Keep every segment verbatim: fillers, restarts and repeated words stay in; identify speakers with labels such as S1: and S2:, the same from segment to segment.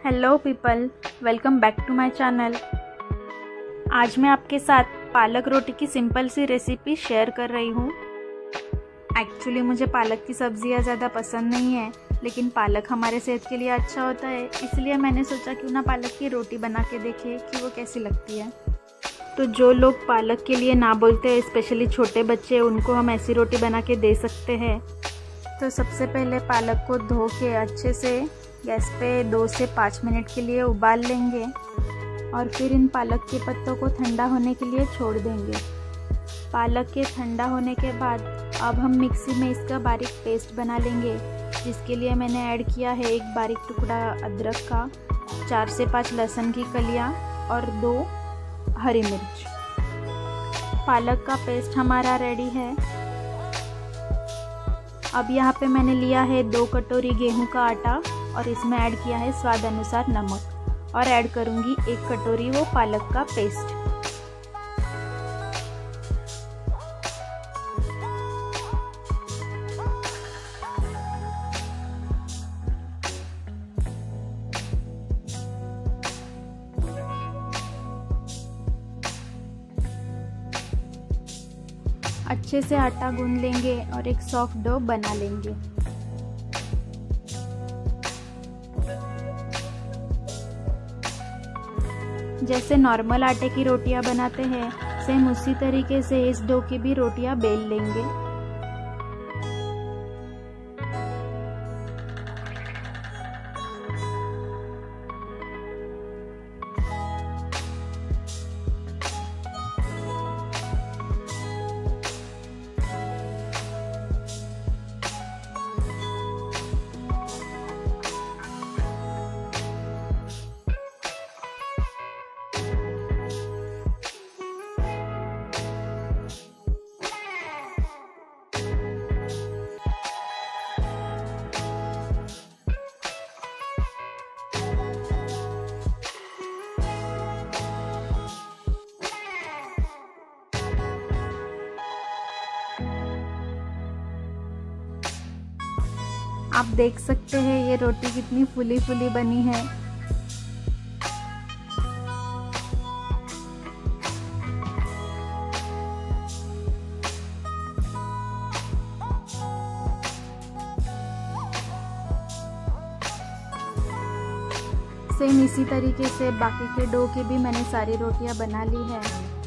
S1: Hello people, welcome back to my channel. आज मैं आपके साथ पालक रोटी की सिंपल सी रेसिपी शेयर कर रही हूँ। एक्चुअली मुझे पालक की सब्जियाँ ज़्यादा पसंद नहीं है, लेकिन पालक हमारे सेहत के लिए अच्छा होता है, इसलिए मैंने सोचा क्यों ना पालक की रोटी बना के देखें कि वो कैसी लगती है। तो जो लोग पालक के लिए ना बोलते हैं, स्पेशली छोटे बच्चे, उनको हम ऐसी रोटी बना के दे सकते हैं। तो सबसे पहले पालक को धो के अच्छे से गैस पे दो से पाँच मिनट के लिए उबाल लेंगे और फिर इन पालक के पत्तों को ठंडा होने के लिए छोड़ देंगे। पालक के ठंडा होने के बाद अब हम मिक्सी में इसका बारीक पेस्ट बना लेंगे, जिसके लिए मैंने ऐड किया है एक बारीक टुकड़ा अदरक का, चार से पाँच लहसुन की कलियां और दो हरी मिर्च। पालक का पेस्ट हमारा रेडी है। अब यहाँ पे मैंने लिया है दो कटोरी गेहूं का आटा और इसमें ऐड किया है स्वाद अनुसार नमक और ऐड करूँगी एक कटोरी वो पालक का पेस्ट। अच्छे से आटा गूंद लेंगे और एक सॉफ्ट डो बना लेंगे। जैसे नॉर्मल आटे की रोटियां बनाते हैं, सेम उसी तरीके से इस डो की भी रोटियां बेल लेंगे। आप देख सकते हैं ये रोटी कितनी फुली फुली बनी है। सेम इसी तरीके से बाकी के डो की भी मैंने सारी रोटियां बना ली है।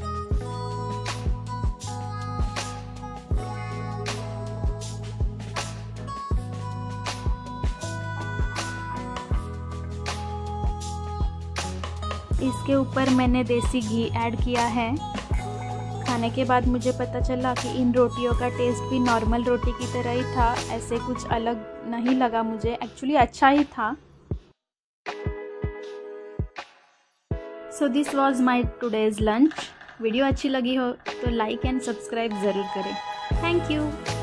S1: इसके ऊपर मैंने देसी घी ऐड किया है। खाने के बाद मुझे पता चला कि इन रोटियों का टेस्ट भी नॉर्मल रोटी की तरह ही था, ऐसे कुछ अलग नहीं लगा मुझे, एक्चुअली अच्छा ही था। So this was my today's lunch. Video अच्छी लगी हो तो लाइक एंड सब्सक्राइब ज़रूर करें। Thank you.